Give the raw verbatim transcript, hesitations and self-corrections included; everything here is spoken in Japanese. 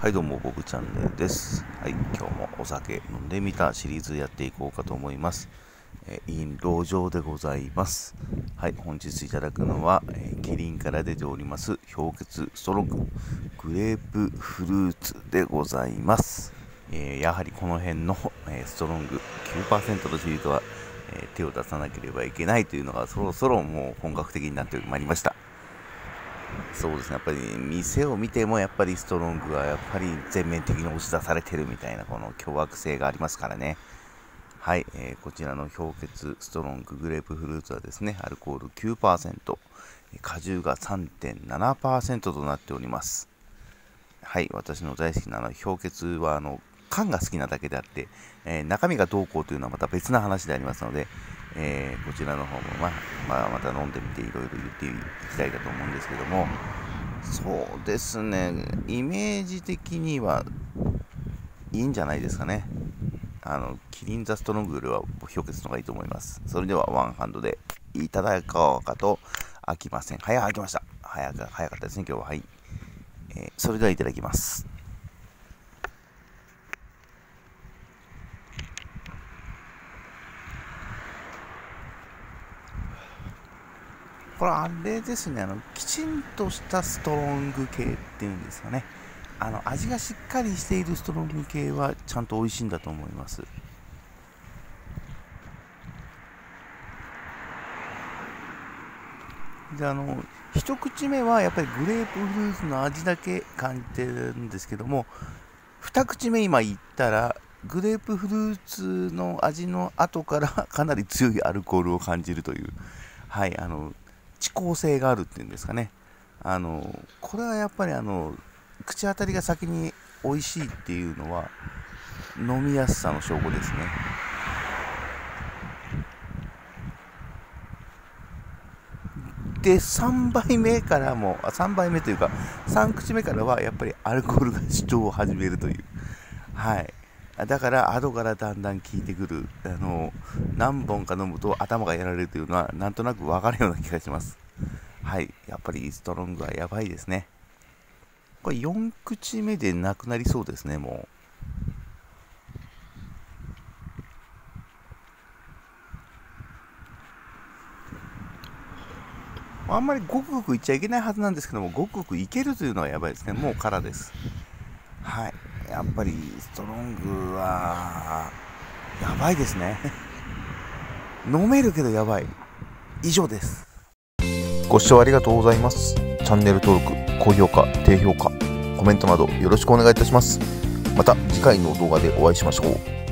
はいどうもボブチャンネルです。はい、今日もお酒飲んでみたシリーズやっていこうかと思います。えー、インロージョでございます。はい、本日いただくのは、えー、キリンから出ております氷結ストロンググレープフルーツでございます。えー、やはりこの辺の、えー、ストロング きゅうパーセント のシリーズは、えー、手を出さなければいけないというのがそろそろもう本格的になってまいりました。そうですね、やっぱり店を見てもやっぱりストロングはやっぱり全面的に押し出されてるみたいなこの凶悪性がありますからね。はい、えー、こちらの氷結ストロンググレープフルーツはですね、アルコール きゅうパーセント、果汁が さんてんななパーセント となっております。はい、私の大好きなの氷結はあの缶が好きなだけであって、えー、中身がどうこうというのはまた別な話でありますので、えー、こちらの方も、まあまあ、また飲んでみていろいろ言っていきたいかと思うんですけども、そうですね、イメージ的にはいいんじゃないですかね。あのキリンザストロングよりは氷結の方がいいと思います。それではワンハンドでいただこうかと。飽きません。早く飽きました。早く早かったですね今日は。はい、えー、それではいただきます。これあれですね、あのきちんとしたストロング系っていうんですかね。あの味がしっかりしているストロング系はちゃんと美味しいんだと思います。であの一口目はやっぱりグレープフルーツの味だけ感じてるんですけども、二口目今言ったらグレープフルーツの味の後からかなり強いアルコールを感じるという、はい、あの遅効性があるっていうんですかね。あのこれはやっぱりあの口当たりが先に美味しいっていうのは飲みやすさの証拠ですね。でさんばいめからもさんばいめというかさん口目からはやっぱりアルコールが主張を始めるという、はい、だから後からだんだん効いてくる。あの何本か飲むと頭がやられるというのはなんとなく分かるような気がします。はい、やっぱりストロングはやばいですね。これよん口目でなくなりそうですね。もうあんまりごくごくいっちゃいけないはずなんですけども、ごくごくいけるというのはやばいですね。もう空です。はい、やっぱりストロングはやばいですね。飲めるけどやばい。以上です。ご視聴ありがとうございます。チャンネル登録、高評価、低評価、コメントなどよろしくお願いいたします。また次回の動画でお会いしましょう。